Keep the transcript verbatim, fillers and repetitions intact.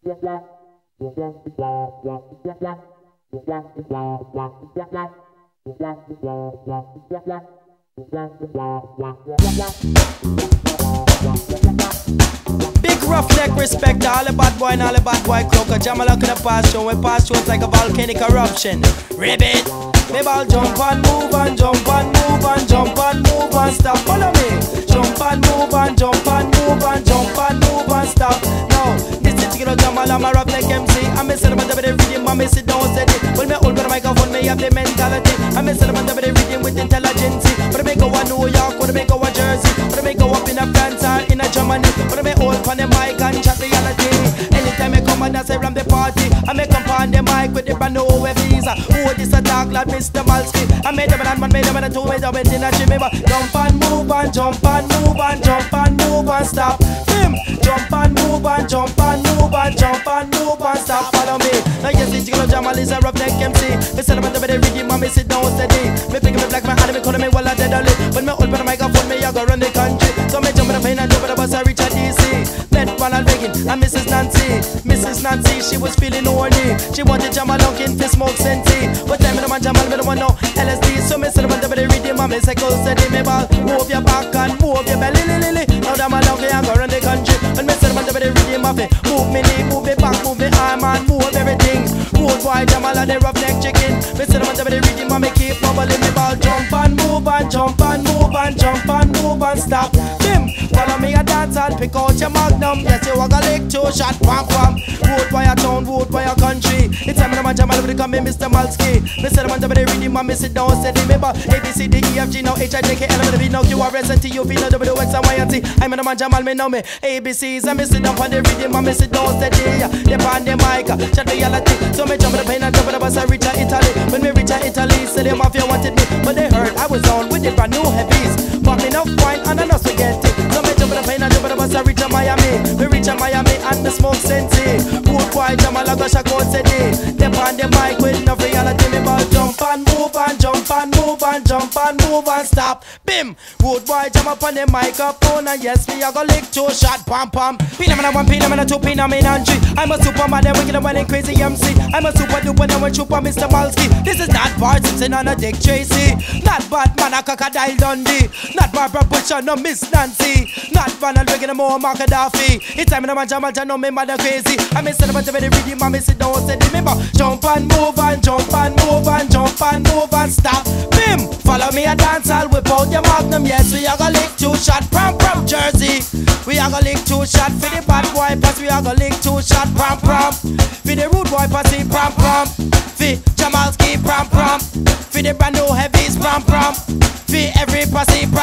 Big roughneck respect to all the bad boy and all the bad boy crew. Cause Jam a look in the past show. When past shows like a volcanic eruption. Ribbit. Maybe I'll jump and move and jump and move and jump and move and stop. Follow me. Jump and move and jump and move and jump and move and stop. Now, this is Chicken Jam a I'm a roughneck M C. I'm a celebrant of the rhythm. I'm a sit down steady. When me hold the microphone, me have the mentality. I'm a celebrant of the rhythm with intelligence. But I make go a New York, but I make go a Jersey. But I make go up in a France or in a Germany. But I make hold on the mic and chat reality. Anytime I come and I say I'm the party, I make come on the mic with the brand new visa. Who this attack like Mister Malski? I made them and man made them and two made them in a shimmy. Jump and move and jump and move and jump and move and stop. Him jump and move and jump and move and jump and move and stop. Follow me. Now yes, it's Chicken Jam is a roughneck M C. Me celebrate the rhythm, me sit down steady. Me pick me black, my hand, me call me while I deadly. When me open the microphone, me I go run the country. So me jump in the plane and jump in the bus, I reach a D C. Met Ronald Reagan and Missus Nancy. Missus Nancy, she was feeling horny. She wanted Jam along in for smoke senti. But time in the man Jam, me don't want no L S D. So me celebrate the rhythm, me say go steady. Me ball, move your back and move your belly, li, li, li. Now Jam along, I go run the country. And me celebrate the rhythm, I move me knee, move me back, move me arm and move everything. Move wide, Jam along the roughneck chicken. Me celebrate the rhythm, me keep bubbling. Me ball, jump and move and jump and move and jump and move and stop. Bim, follow me a dance and pick out your magnum. Yes, you walk a lick, two shot, pam pam. Vote by your town, vote by your country. It's time in the man Jam along become me Mister Malski. Me celebrate the rhythm, me sit down steady. Me ball, A B C D E F G now H I J K L M N O P now Q R S and T U V now W X and Y and Z. I'm in the man Jam, me know me A B Cs and me sit down on the rhythm, me sit down steady. They on the mic, chat reality. So me jump in the plane and jump in the bus and reach a Italy. When me reach a Italy, say the mafia wanted me, but they heard I was on with the brand new heavies. Bought me enough wine and enough spaghetti. So me jump in the plane and jump in the bus and reach a Miami. We reach a Miami and the smoke senti. Good boy, Jam a go shako steady. They on the mic with no reality. Me ball jump and move and jump and move and jump and move and stop. Bim, good boy, Jam up on the microphone and yes, me a go lick two shot, pam pam. Pin a one, pin a two, pin a and three. I'm a superman, then wicked and winning crazy M C. I'm a super duper, then we chupa Mister Malski. This is not Bart Simpson on a Dick Tracy. Not Batman, a Crocodile Dundee. Not Barbara Bush, no Miss Nancy. Not Ronald Reagan, no more Mark Gaddafi. It's time in the man Jam, I know me mother crazy. I'm a celebrate the rhythm, I'm a sit down, say remember. Jump and move and jump and move and jump and move and stop. Bim, follow me a dance, I'll whip out your magnum. Yes, we are gonna lick two shot, prom prom Jersey. We are gonna lick two shot for the bad boy pass. We are gonna lick two shot, prom prom. For the rude boy passy, prom prom. For Jamalski, prom prom. For the brand new heavies, prom prom. For every passy, prom